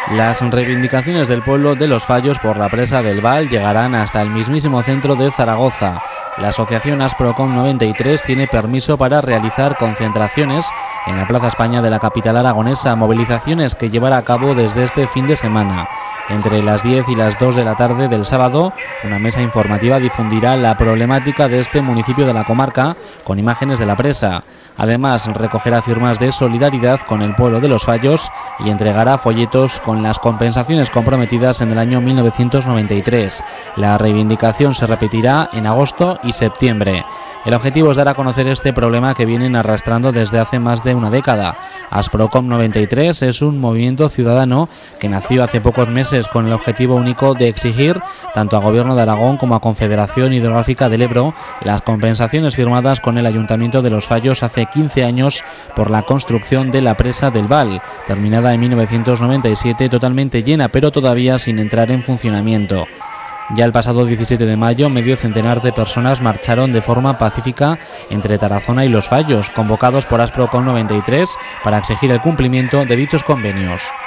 Las reivindicaciones del pueblo de Los Fallos por la presa del Val llegarán hasta el mismísimo centro de Zaragoza. La asociación Asprocom 93 tiene permiso para realizar concentraciones en la Plaza España de la capital aragonesa, movilizaciones que llevará a cabo desde este fin de semana. Entre las 10 y las 2 de la tarde del sábado, una mesa informativa difundirá la problemática de este municipio de la comarca con imágenes de la presa. Además, recogerá firmas de solidaridad con el pueblo de Los Fallos y entregará folletos con las compensaciones comprometidas en el año 1993. La reivindicación se repetirá en agosto y septiembre. El objetivo es dar a conocer este problema que vienen arrastrando desde hace más de una década. Asprocom 93 es un movimiento ciudadano que nació hace pocos meses con el objetivo único de exigir tanto a Gobierno de Aragón como a Confederación Hidrográfica del Ebro las compensaciones firmadas con el Ayuntamiento de Los Fallos hace 15 años por la construcción de la presa del Val, terminada en 1997, totalmente llena pero todavía sin entrar en funcionamiento. Ya el pasado 17 de mayo, medio centenar de personas marcharon de forma pacífica entre Tarazona y Los Fallos, convocados por Asprocom 93 para exigir el cumplimiento de dichos convenios.